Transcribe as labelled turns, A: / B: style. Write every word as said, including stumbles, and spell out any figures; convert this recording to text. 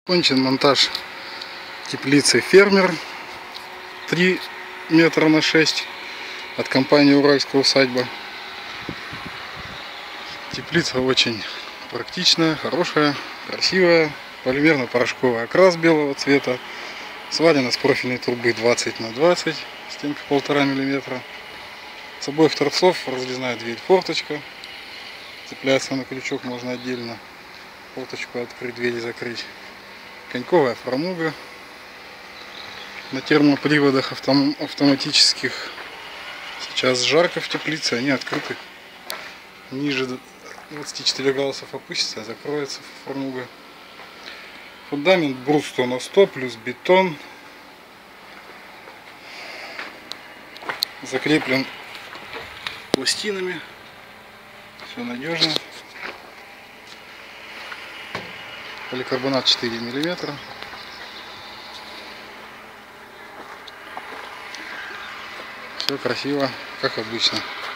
A: Кончен монтаж теплицы «Фермер» три метра на шесть от компании «Уральская усадьба». Теплица очень практичная, хорошая, красивая. Полимерно-порошковый окрас белого цвета. Сварена с профильной трубы двадцать на двадцать, стенка полтора миллиметра. С обоих торцов разрезная дверь-форточка. Цепляться на крючок можно отдельно. Форточку открыть, дверь закрыть. Коньковая фрамуга на термоприводах автом, автоматических. Сейчас жарко в теплице, они открыты. Ниже двадцати четырёх градусов опустится, закроется фрамуга. Фундамент брус сто на сто плюс бетон. Закреплен пластинами. Все надежно. Поликарбонат четыре миллиметра. Все красиво, как обычно.